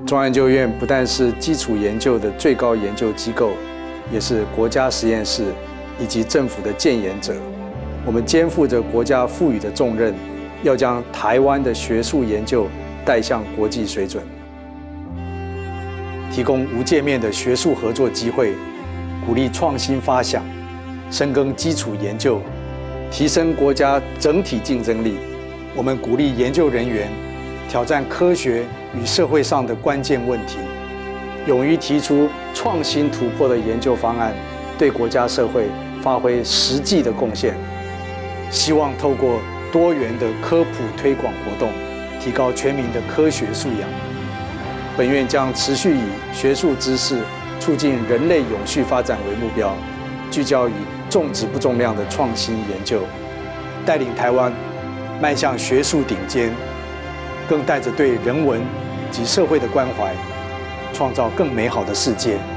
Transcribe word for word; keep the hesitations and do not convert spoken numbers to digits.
中央研究院不但是基础研究的最高研究机构，也是国家实验室以及政府的建研者。我们肩负着国家赋予的重任，要将台湾的学术研究带向国际水准，提供无界面的学术合作机会，鼓励创新发想，深耕基础研究，提升国家整体竞争力。我们鼓励研究人员挑战科学与社会上的关键问题，勇于提出创新突破的研究方案，对国家社会发挥实际的贡献。希望透过多元的科普推广活动，提高全民的科学素养。本院将持续以学术知识促进人类永续发展为目标，聚焦于重质不重量的创新研究，带领台湾迈向学术顶尖，更带着对人文及社会的关怀，创造更美好的世界。